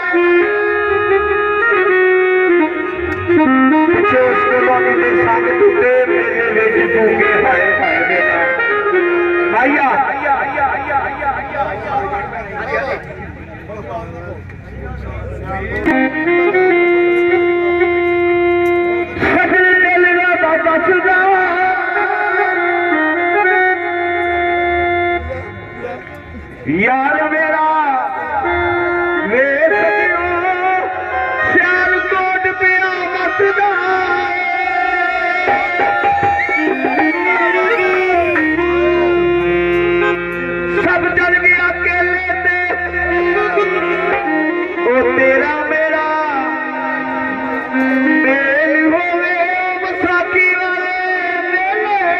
पिछे उस कॉलोनी के संग टूटे मेरे बेच टूके हाय हाय बेटा भैया यार मेरा वे श्याल कोट पिया मसदा सब चल गया अकेले ते ओ तेरा मेरा मेल होवे बसाखी वाले मेले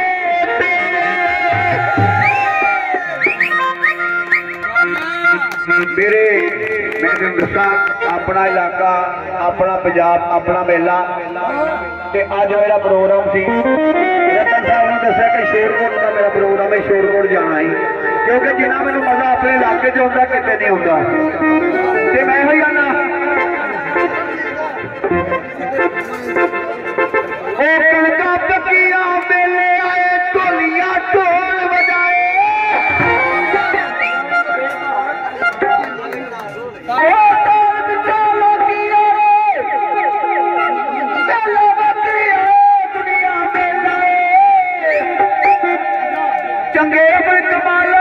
मेरे मैं दसा अपना इलाका अपना पंजाब अपना मेला ते अज मेरा प्रोग्राम सी रतन साहब ने दसा कि शोरकोट का मेरा प्रोग्राम है शोरकोट जाना ही क्योंकि जिन्ना मैनू मजा अपने इलाके च होंदा किते नहीं होंदा ते मैं ही आना ओ कलका पकिया मेले आए ढोलिया ढोल बजाए चंगे कमालो